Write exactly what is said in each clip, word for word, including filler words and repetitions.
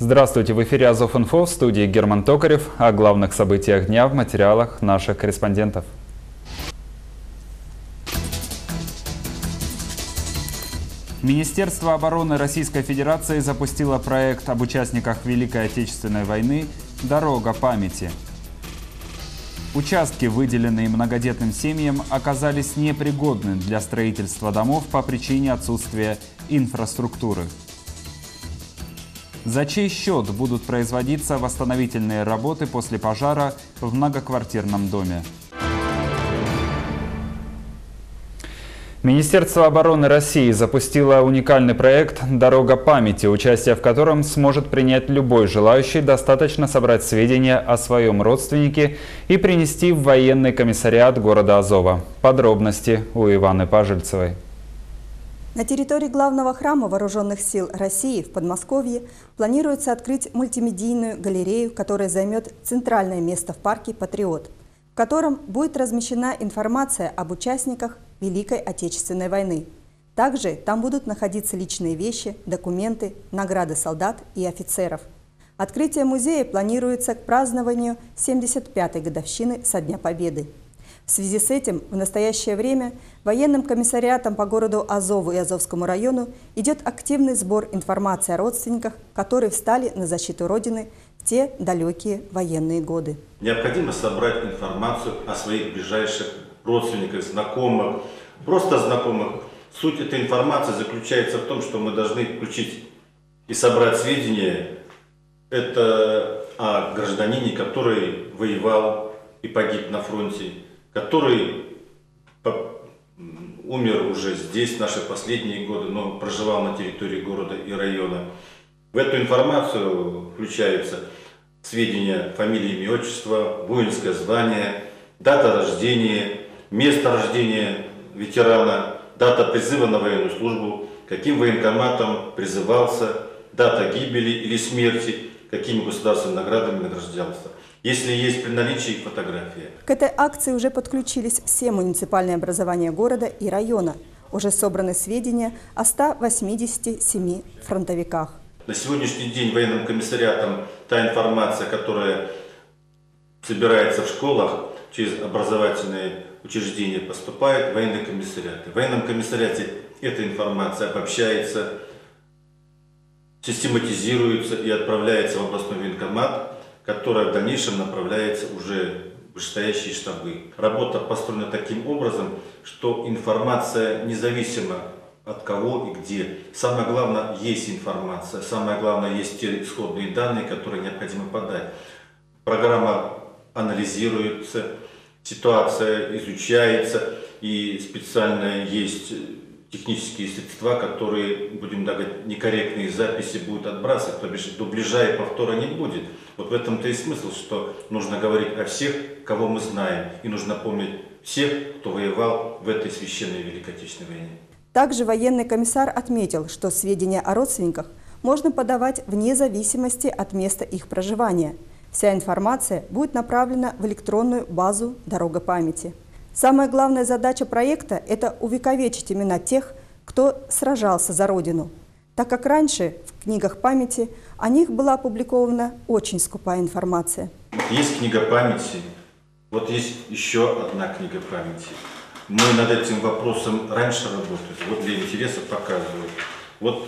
Здравствуйте, в эфире Азов.Инфо, в студии Герман Токарев. О главных событиях дня в материалах наших корреспондентов. Министерство обороны Российской Федерации запустило проект об участниках Великой Отечественной войны «Дорога памяти». Участки, выделенные многодетным семьям, оказались непригодны для строительства домов по причине отсутствия инфраструктуры. За чей счет будут производиться восстановительные работы после пожара в многоквартирном доме? Министерство обороны России запустило уникальный проект «Дорога памяти», участие в котором сможет принять любой желающий. Достаточно собрать сведения о своем родственнике и принести в военный комиссариат города Азова. Подробности у Иваны Пажельцевой. На территории главного храма Вооруженных сил России в Подмосковье планируется открыть мультимедийную галерею, которая займет центральное место в парке «Патриот», в котором будет размещена информация об участниках Великой Отечественной войны. Также там будут находиться личные вещи, документы, награды солдат и офицеров. Открытие музея планируется к празднованию семьдесят пятой годовщины со Дня Победы. В связи с этим в настоящее время военным комиссариатом по городу Азову и Азовскому району идет активный сбор информации о родственниках, которые встали на защиту Родины в те далекие военные годы. Необходимо собрать информацию о своих ближайших родственниках, знакомых, просто знакомых. Суть этой информации заключается в том, что мы должны включить и собрать сведения это о гражданине, который воевал и погиб на фронте, который умер уже здесь в наши последние годы, но проживал на территории города и района. В эту информацию включаются сведения фамилии, имя, отчество, воинское звание, дата рождения, место рождения ветерана, дата призыва на военную службу, каким военкоматом призывался, дата гибели или смерти, какими государственными наградами награждался. Если есть при наличии фотография. К этой акции уже подключились все муниципальные образования города и района. Уже собраны сведения о ста восьмидесяти семи фронтовиках. На сегодняшний день военным комиссариатом та информация, которая собирается в школах, через образовательные учреждения поступает в военные комиссариаты. В военном комиссариате эта информация обобщается, систематизируется и отправляется в областной военкомат, которая в дальнейшем направляется уже в вышестоящие штабы. Работа построена таким образом, что информация независимо от кого и где. Самое главное, есть информация, самое главное, есть те исходные данные, которые необходимо подать. Программа анализируется, ситуация изучается, и специально есть технические средства, которые, будем так говорить, некорректные записи будут отбрасывать, то бишь дубляжа и повтора не будет. Вот в этом-то и смысл, что нужно говорить о всех, кого мы знаем, и нужно помнить всех, кто воевал в этой священной Великой Отечественной войне. Также военный комиссар отметил, что сведения о родственниках можно подавать вне зависимости от места их проживания. Вся информация будет направлена в электронную базу «Дорога памяти». Самая главная задача проекта – это увековечить имена тех, кто сражался за Родину, так как раньше в книгах памяти о них была опубликована очень скупая информация. Есть книга памяти, вот есть еще одна книга памяти. Мы над этим вопросом раньше работали, вот для интереса показываю. Вот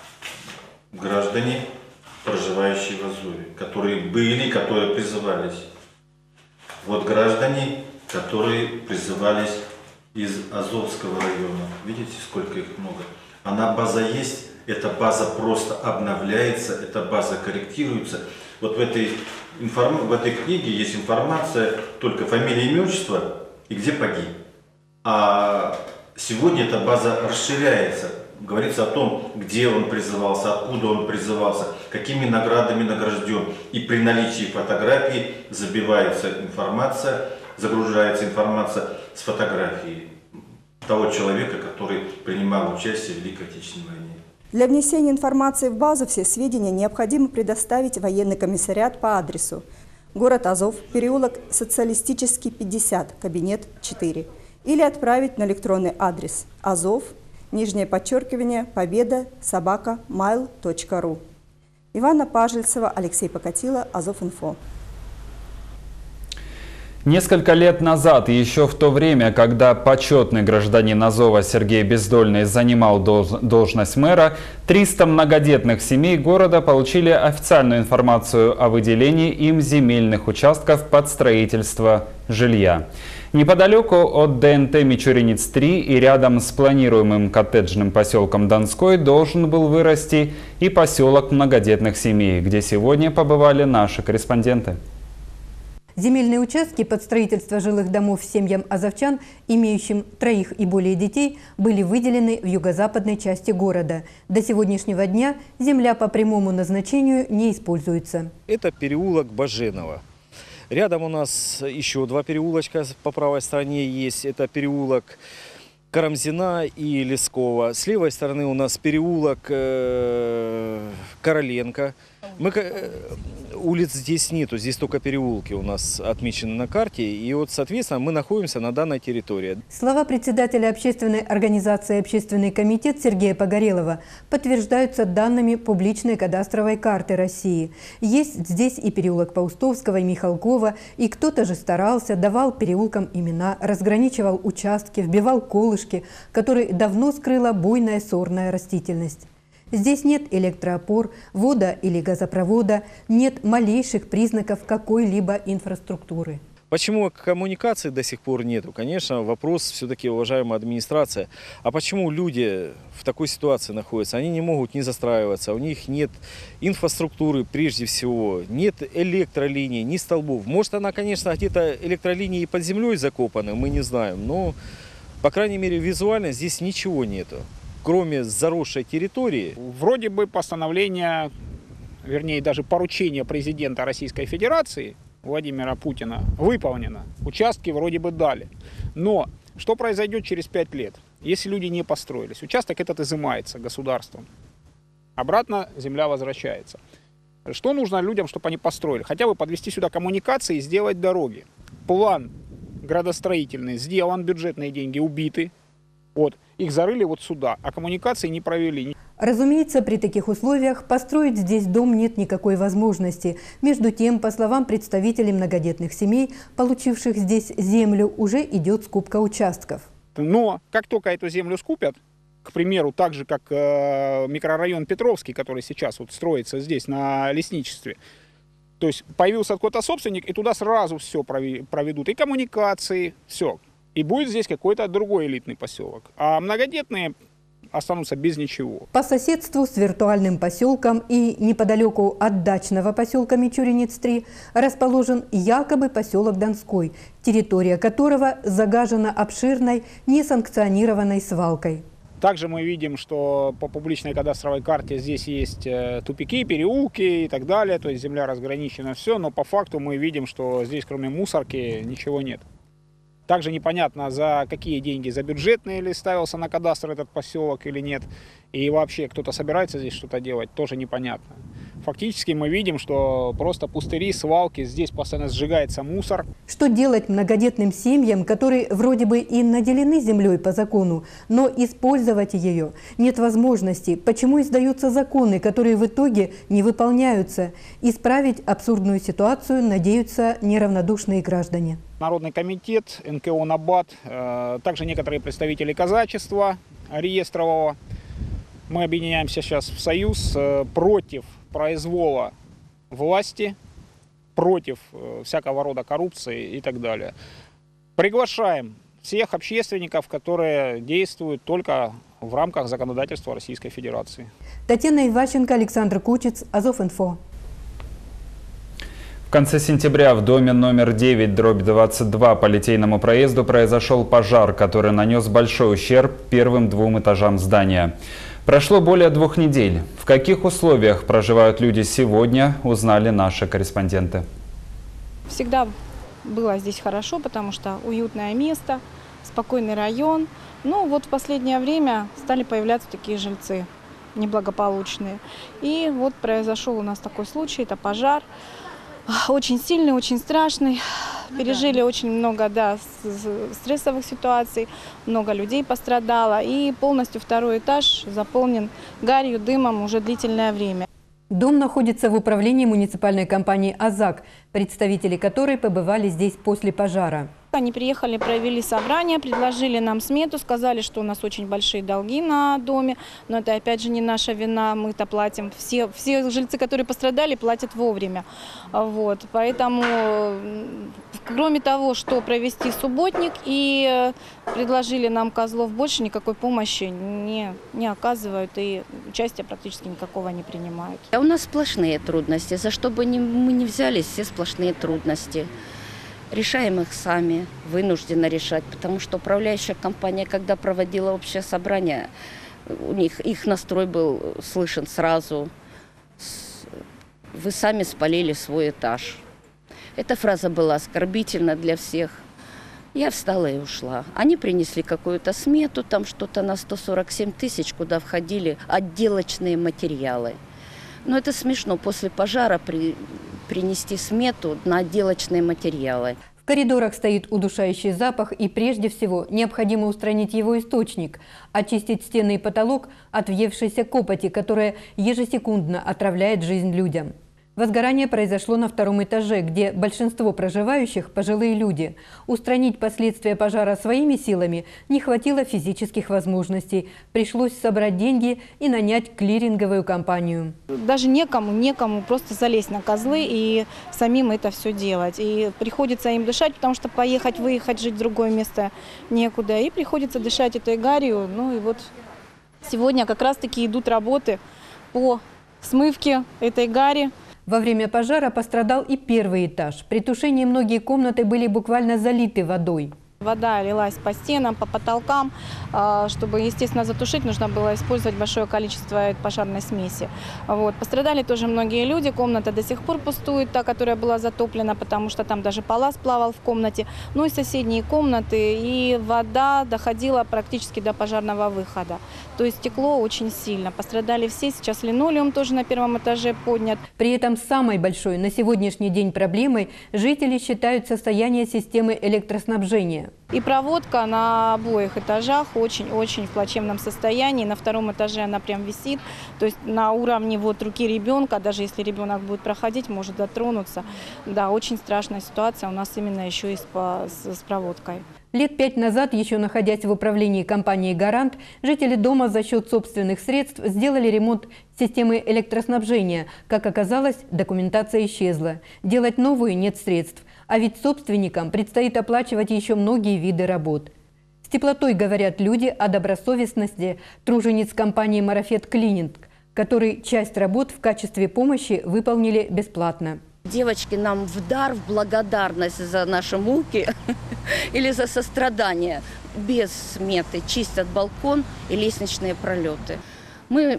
граждане, проживающие в Азове, которые были, которые призывались. Вот граждане, которые призывались из Азовского района. Видите, сколько их много. Она база есть, эта база просто обновляется, эта база корректируется. Вот в этой, информ... в этой книге есть информация только фамилия, имя, отчество и где погиб. А сегодня эта база расширяется. Говорится о том, где он призывался, откуда он призывался, какими наградами награжден. И при наличии фотографии забивается информация, загружается информация с фотографией того человека, который принимал участие в Великой Отечественной войне. Для внесения информации в базу все сведения необходимо предоставить в военный комиссариат по адресу: город Азов, переулок Социалистический, пятьдесят, кабинет четыре, или отправить на электронный адрес азов, нижнее подчеркивание, победа, собака, mail точка ру. Ивана Пажельцева, Алексей Покатило, Азов.Инфо. Несколько лет назад, еще в то время, когда почетный гражданин Азова Сергей Бездольный занимал должность мэра, триста многодетных семей города получили официальную информацию о выделении им земельных участков под строительство жилья. Неподалеку от ДНТ Мичуринец-три и рядом с планируемым коттеджным поселком Донской должен был вырасти и поселок многодетных семей, где сегодня побывали наши корреспонденты. Земельные участки под строительство жилых домов семьям азовчан, имеющим троих и более детей, были выделены в юго-западной части города. До сегодняшнего дня земля по прямому назначению не используется. Это переулок Баженова. Рядом у нас еще два переулочка по правой стороне есть. Это переулок Карамзина и Лескова. С левой стороны у нас переулок э, Короленко. Мы, э, улиц здесь нету, здесь только переулки у нас отмечены на карте. И вот, соответственно, мы находимся на данной территории. Слова председателя общественной организации «Общественный комитет» Сергея Погорелова подтверждаются данными публичной кадастровой карты России. Есть здесь и переулок Паустовского, и Михалкова, и кто-то же старался, давал переулкам имена, разграничивал участки, вбивал колышки, которые давно скрыла буйная сорная растительность. Здесь нет электроопор, вода или газопровода, нет малейших признаков какой-либо инфраструктуры. Почему коммуникации до сих пор нету? Конечно, вопрос все-таки, уважаемая администрация. А почему люди в такой ситуации находятся? Они не могут не застраиваться, у них нет инфраструктуры прежде всего, нет электролиний, ни столбов. Может, она, конечно, где-то электролинии и под землей закопаны, мы не знаем, но, по крайней мере, визуально здесь ничего нету, кроме заросшей территории. Вроде бы постановление, вернее даже поручение президента Российской Федерации Владимира Путина выполнено. Участки вроде бы дали. Но что произойдет через пять лет, если люди не построились? Участок этот изымается государством. Обратно земля возвращается. Что нужно людям, чтобы они построили? Хотя бы подвести сюда коммуникации и сделать дороги. План градостроительный сделан, бюджетные деньги убиты. Вот, их зарыли вот сюда, а коммуникации не провели. Разумеется, при таких условиях построить здесь дом нет никакой возможности. Между тем, по словам представителей многодетных семей, получивших здесь землю, уже идет скупка участков. Но как только эту землю скупят, к примеру, так же как э, микрорайон Петровский, который сейчас вот строится здесь на лесничестве, то есть появился какой-то собственник, и туда сразу все проведут, и коммуникации, все. И будет здесь какой-то другой элитный поселок. А многодетные останутся без ничего. По соседству с виртуальным поселком и неподалеку от дачного поселка Мичуринец-три расположен якобы поселок Донской, территория которого загажена обширной несанкционированной свалкой. Также мы видим, что по публичной кадастровой карте здесь есть тупики, переулки и так далее. То есть земля разграничена, все. Но по факту мы видим, что здесь кроме мусорки ничего нет. Также непонятно, за какие деньги, за бюджетные ли ставился на кадастр этот поселок или нет. И вообще, кто-то собирается здесь что-то делать, тоже непонятно. Фактически мы видим, что просто пустыри, свалки, здесь постоянно сжигается мусор. Что делать многодетным семьям, которые вроде бы и наделены землей по закону, но использовать ее нет возможности? Почему издаются законы, которые в итоге не выполняются? Исправить абсурдную ситуацию надеются неравнодушные граждане. Народный комитет, эн ка о «Набат», также некоторые представители казачества реестрового. Мы объединяемся сейчас в союз против произвола власти, против всякого рода коррупции и так далее. Приглашаем всех общественников, которые действуют только в рамках законодательства Российской Федерации. Татьяна Иващенко, Александр Кучец, Азов.Инфо. В конце сентября в доме номер девять дробь двадцать два по Литейному проезду произошел пожар, который нанес большой ущерб первым двум этажам здания. Прошло более двух недель. В каких условиях проживают люди сегодня, узнали наши корреспонденты. Всегда было здесь хорошо, потому что уютное место, спокойный район. Но вот в последнее время стали появляться такие жильцы неблагополучные. И вот произошел у нас такой случай, это пожар. Очень сильный, очень страшный. Пережили очень много, да, стрессовых ситуаций, много людей пострадало. И полностью второй этаж заполнен гарью, дымом уже длительное время. Дом находится в управлении муниципальной компании «Азак», представители которой побывали здесь после пожара. Они приехали, провели собрание, предложили нам смету, сказали, что у нас очень большие долги на доме, но это опять же не наша вина, мы-то платим. Все, все жильцы, которые пострадали, платят вовремя. Вот. Поэтому, кроме того, что провести субботник, и предложили нам Козлов, больше никакой помощи не, не оказывают и участия практически никакого не принимают. А у нас сплошные трудности, за что бы мы ни взялись, все сплошные трудности. Решаем их сами, вынуждены решать, потому что управляющая компания, когда проводила общее собрание, у них их настрой был слышен сразу. Вы сами спалили свой этаж. Эта фраза была оскорбительна для всех. Я встала и ушла. Они принесли какую-то смету, там что-то на сто сорок семь тысяч, куда входили отделочные материалы. Но это смешно, после пожара при... принести смету на отделочные материалы. В коридорах стоит удушающий запах, и прежде всего необходимо устранить его источник, очистить стены и потолок от въевшейся копоти, которая ежесекундно отравляет жизнь людям. Возгорание произошло на втором этаже, где большинство проживающих – пожилые люди. Устранить последствия пожара своими силами не хватило физических возможностей. Пришлось собрать деньги и нанять клиринговую компанию. Даже некому, некому просто залезть на козлы и самим это все делать. И приходится им дышать, потому что поехать, выехать, жить в другое место некуда. И приходится дышать этой гарью. Ну и вот сегодня как раз-таки идут работы по смывке этой гари. Во время пожара пострадал и первый этаж. При тушении многие комнаты были буквально залиты водой. Вода лилась по стенам, по потолкам. Чтобы, естественно, затушить, нужно было использовать большое количество пожарной смеси. Вот. Пострадали тоже многие люди. Комната до сих пор пустует, та, которая была затоплена, потому что там даже палас плавал в комнате. Ну и соседние комнаты. И вода доходила практически до пожарного выхода. То есть текло очень сильно. Пострадали все. Сейчас линолеум тоже на первом этаже поднят. При этом самой большой на сегодняшний день проблемой жители считают состояние системы электроснабжения. И проводка на обоих этажах очень-очень в плачевном состоянии. На втором этаже она прям висит. То есть на уровне вот руки ребенка, даже если ребенок будет проходить, может дотронуться. Да, очень страшная ситуация у нас именно еще и с, с, с проводкой. Лет пять назад, еще находясь в управлении компании «Гарант», жители дома за счет собственных средств сделали ремонт системы электроснабжения. Как оказалось, документация исчезла. Делать новую нет средств. А ведь собственникам предстоит оплачивать еще многие виды работ. С теплотой говорят люди о добросовестности тружениц компании «Марафет Клининг», которые часть работ в качестве помощи выполнили бесплатно. Девочки нам в дар, в благодарность за наши муки или за сострадание без сметы чистят балкон и лестничные пролеты. Мы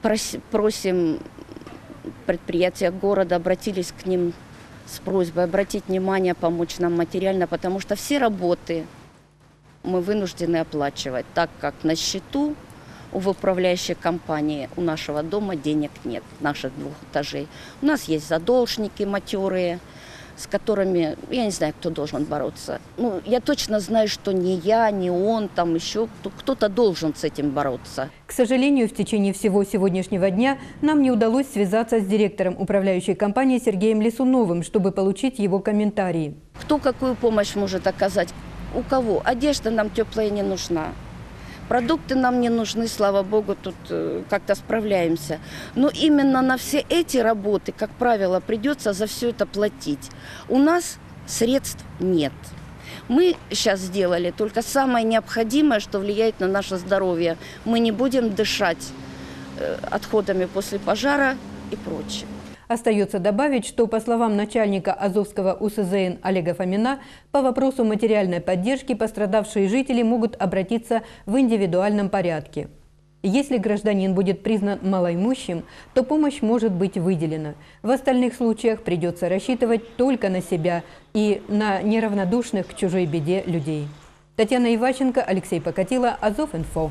просим предприятия города, обратились к ним с просьбой обратить внимание, помочь нам материально, потому что все работы мы вынуждены оплачивать, так как на счету в управляющей компании у нашего дома денег нет, наших двух этажей. У нас есть задолжники матерые, с которыми, я не знаю, кто должен бороться. Ну, я точно знаю, что не я, не он, там еще кто-то должен с этим бороться. К сожалению, в течение всего сегодняшнего дня нам не удалось связаться с директором управляющей компании Сергеем Лисуновым, чтобы получить его комментарии. Кто какую помощь может оказать? У кого? Одежда нам теплая не нужна. Продукты нам не нужны, слава богу, тут э, как-то справляемся. Но именно на все эти работы, как правило, придется за все это платить. У нас средств нет. Мы сейчас сделали только самое необходимое, что влияет на наше здоровье. Мы не будем дышать э, отходами после пожара и прочее. Остается добавить, что, по словам начальника Азовского У С З Н Олега Фомина, по вопросу материальной поддержки пострадавшие жители могут обратиться в индивидуальном порядке. Если гражданин будет признан малоимущим, то помощь может быть выделена. В остальных случаях придется рассчитывать только на себя и на неравнодушных к чужой беде людей. Татьяна Иващенко, Алексей Покатило, Азов.Инфо.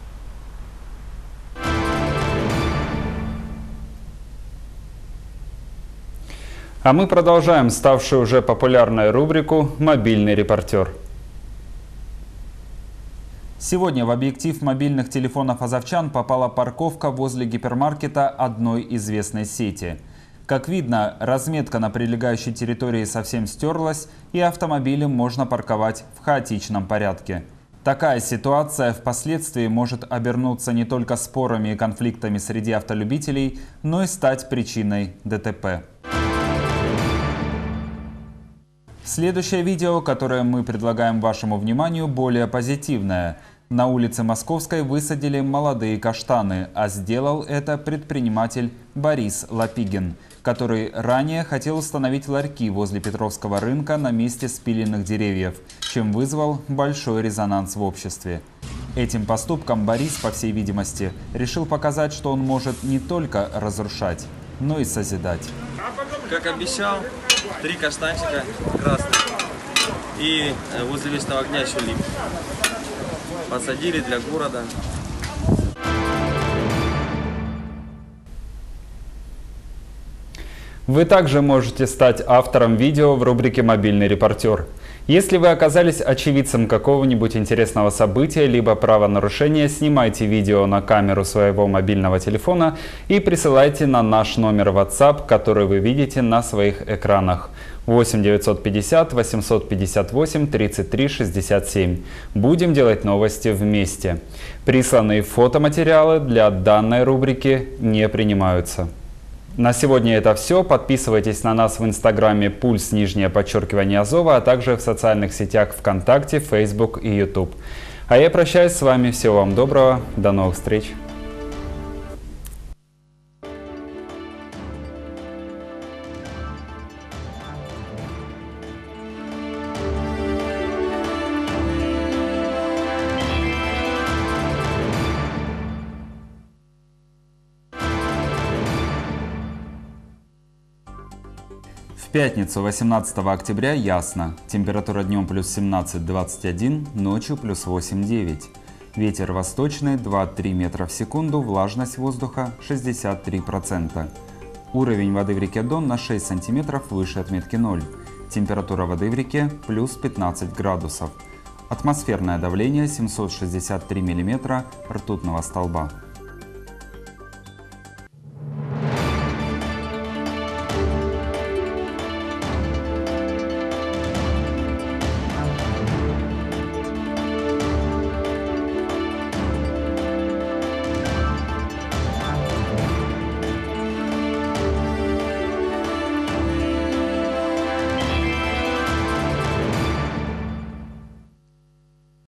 А мы продолжаем ставшую уже популярной рубрику «Мобильный репортер». Сегодня в объектив мобильных телефонов азовчан попала парковка возле гипермаркета одной известной сети. Как видно, разметка на прилегающей территории совсем стерлась, и автомобили можно парковать в хаотичном порядке. Такая ситуация впоследствии может обернуться не только спорами и конфликтами среди автолюбителей, но и стать причиной ДТП. Следующее видео, которое мы предлагаем вашему вниманию, более позитивное. На улице Московской высадили молодые каштаны, а сделал это предприниматель Борис Лапигин, который ранее хотел установить ларьки возле Петровского рынка на месте спиленных деревьев, чем вызвал большой резонанс в обществе. Этим поступком Борис, по всей видимости, решил показать, что он может не только разрушать, но и созидать. Как обещал, три каштанчика красных и возле Вечного огня еще лип. Посадили для города. Вы также можете стать автором видео в рубрике «Мобильный репортер». Если вы оказались очевидцем какого-нибудь интересного события либо правонарушения, снимайте видео на камеру своего мобильного телефона и присылайте на наш номер WhatsApp, который вы видите на своих экранах. восемь девятьсот пятьдесят восемьсот пятьдесят восемь тридцать три шестьдесят семь. Будем делать новости вместе. Присланные фотоматериалы для данной рубрики не принимаются. На сегодня это все. Подписывайтесь на нас в инстаграме пульс нижнее подчеркивание Азова, а также в социальных сетях ВКонтакте, Facebook и YouTube. А я прощаюсь с вами. Всего вам доброго. До новых встреч. В пятницу, восемнадцатого октября, ясно. Температура днем плюс семнадцать — двадцать один, ночью плюс восемь — девять. Ветер восточный два-три метра в секунду, влажность воздуха шестьдесят три процента. Уровень воды в реке Дон на шесть сантиметров выше отметки ноль. Температура воды в реке плюс пятнадцать градусов. Атмосферное давление семьсот шестьдесят три миллиметра ртутного столба.